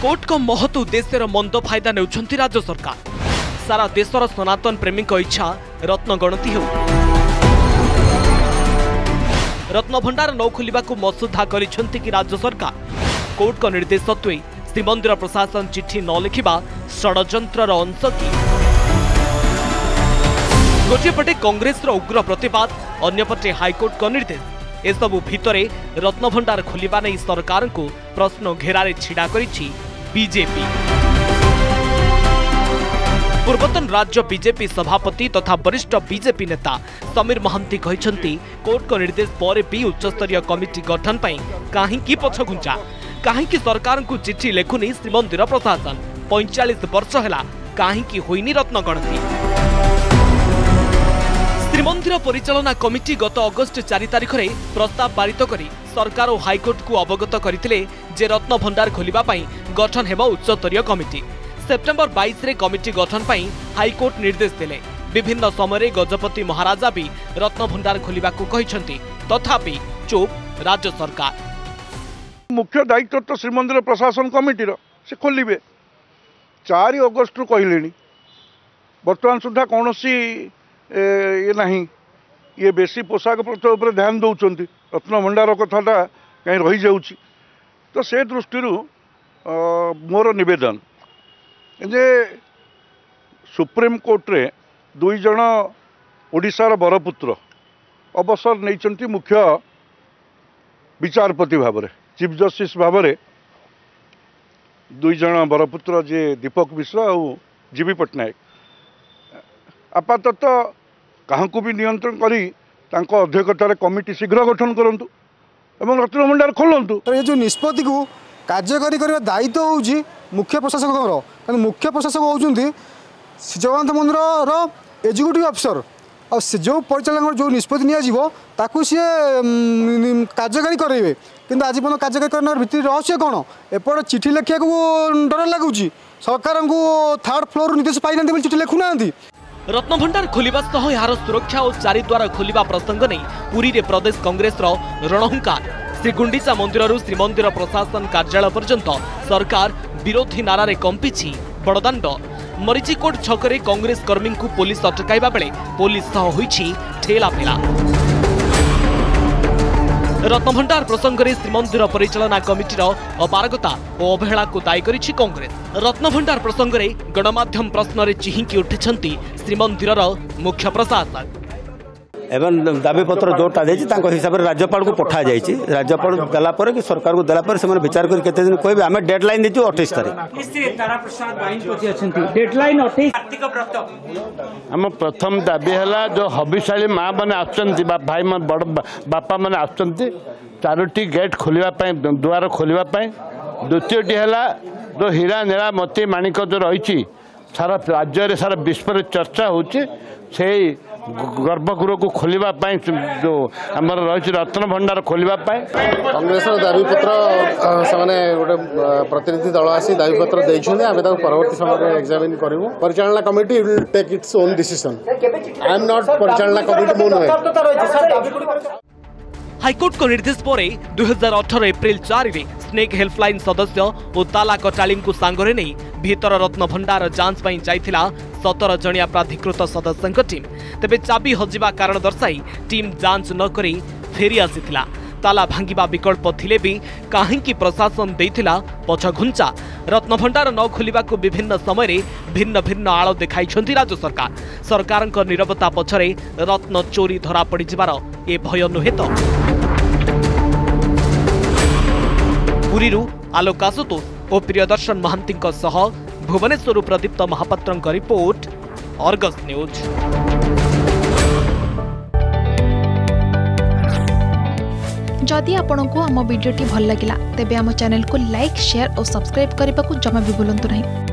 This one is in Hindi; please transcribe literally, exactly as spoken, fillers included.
कोर्ट को महत उद्देश्य मंद फायदा नेउछंती राज्य सरकार। सारा देशर सनातन प्रेमी इच्छा रत्न गणति हो रत्न भंडार न खोलिबा को मसुधा करिसेंती कि राज्य सरकार। कोर्ट को निर्देश सत्वे श्रीमंदिर प्रशासन चिट्ठी न लिखिबा षड्यंत्रर अंश कि गोटे पटे कांग्रेस उग्र प्रतिवाद अन्यपटे हाईकोर्ट को निर्देश। एसबू भितरे रत्न भंडार खोलिबा नहीं सरकार को प्रश्न घेरारे छिड़ा करिछि बीजेपी। पूर्वतन राज्य बीजेपी सभापति तथा वरिष्ठ बीजेपी नेता समीर महांती कहते कोर्ट को निर्देश पर भी उच्चस्तरीय कमिटी गठन पर कहीं पछघुंचा कहीं सरकार को चिट्ठी लेखुनी श्रीमंदिर प्रशासन। पैंचाश वर्ष है कहीं होइनी रत्न गणति। श्रीमंदिर परिचालना कमिटी गत अगस्ट चार तारिख में प्रस्ताव पारित करी सरकार और हाईकोर्ट को अवगत करथिले जे रत्न भंडार खोलिबा पई गठन हेबा उच्चस्तरीय कमिटी। सेप्टेम्बर बाईस रे कमिटी गठन पई हाईकोर्ट निर्देश देले। विभिन्न समय गजपति महाराजा भी रत्न भंडार खोलिबा को कहिसंती, तथापि चुप राज्य सरकार। मुख्य दायित्व तो श्रीमंदिर प्रशासन कमिटी से खोलिबे चार अगस्त रु कहलेनी। वर्तमान सुधा कौन ये नहीं ये बेसी पोशाक पर ध्यान दौरान रत्न भंडार कथाटा कहीं रही जाऊँगी। तो से दृष्टि मोर निवेदन जे सुप्रीम कोर्ट रे दुई जन ओडिशार बरपुत्र अवसर नहीं मुख्य विचारपति भाव चीफ जस्टिस भाव दुई जन बरपुत्र जे दीपक मिश्र और जीवी पट्टनायक आपातत क्या भी नियंत्रण करी तांको अध्यक्षतार कमिटी शीघ्र गठन करंतु एवं रत्न भंडार खोलंतु। तो ये जो निष्पत्ति को कार्यकारी करने दायित्व होउची मुख्य प्रशासक कारण मुख्य प्रशासक होउचंती जगन्नाथ मंदिर एग्जीक्यूटिव अफिसर और जो परिचालन जो निष्पत्ति निया ताकू सी कार्यकारी करेंगे किंतु आज पर्यटन कार्यकारी करने भितर रहस्य कौन एपट चिठी लिखा डर लगुच सरकार को थर्ड फ्लोर निर्देश पाई ना चिठी लिखुना। रत्न भंडार खोलिबा सह यार सुरक्षा और चारिद्वार खोलिबा प्रसंग नहीं पुरी रे प्रदेश कांग्रेस रणहुंकार। श्रीगुंडीचा मंदिर श्रीमंदिर प्रशासन कार्यालय पर्यंत सरकार विरोधी नारारे कंपिछि बड़दाण्ड। मरीचिकोट छकरे कांग्रेस कर्मी को पुलिस अटकाइबा बेले पुलिस सह होइछि ठेलापेला। रत्न भंडार प्रसंग में श्रीमंदिर परिचालना कमिटीर अपारगता और अवहेला को दायी करिछि कांग्रेस। रत्न भंडार प्रसंग में गणमाध्यम प्रश्न रे चिहिंकी उठिछंती श्रीमंदिर मुख्य प्रशासक। एवं दाबी पत्र जोटा हिसाब से राज्यपाल को पठा जाइए। राज्यपाल देला पर कि सरकार को देला पर से विचार कर केते दिन कहबे आमे डेडलाइन देछु अट्ठाईस तारीख। आम प्रथम दाबी है जो हबिशाली माँ मैंने आसुचंती भाई बड़ बापा मैंने आसुचंती चारोटी गेट खोलिबा द्वार खोलिबा। द्वितीयटी है जो हीरा नीला मोती माणिक जो रही सारा राज्य सारा विश्व में चर्चा होची से गर्भगृह को खोलिबा जो आमर रही रत्न भंडार खोलिबा। कांग्रेस दाबीपत्र से गोटे प्रतिनिधि दल आसी दाबीपत्र देइछन्ते आमे ताको परवर्ती समय एग्जामिन करिवो। परिचालना committee will take its own decision. I am not परिचालना कमिटी मोन। हाईकोर्ट को निर्देश पर दुई हजार अठर एप्रिल चार रे स्नेक हेल्पलाइन सदस्य और ताला कटाली को सांगरे नहीं भीतर रत्न भंडार जांच पर जाइथिला सतर जणिया प्राधिकृत सदस्यों टीम। तेबे चाबी हजिबा कारण दर्शाई टीम जांच न करी फेरी आसीथिला। ताला भांगिबा विकल्प थिले भी काहेकि प्रशासन देइथिला पछघुंचा। रत्न भंडार न खोलिबा को विभिन्न समय भिन्न भिन्न आड़ देखाइछंती राज्य सरकार। सरकारक नीरवता पछरे रत्न चोरी धरा पड़ी जिबार ए भय नुहे तो। पुरीरू आलोक आशुतोष और प्रियदर्शन महांती सह भुवनेश्वर प्रदीप्त महापात्रंक रिपोर्ट अर्गस न्यूज। जदि आपंक आम भिडी भल लगा तेब आम चैनल को लाइक शेयर और सब्सक्राइब करने को जमा भी भूलु नहीं।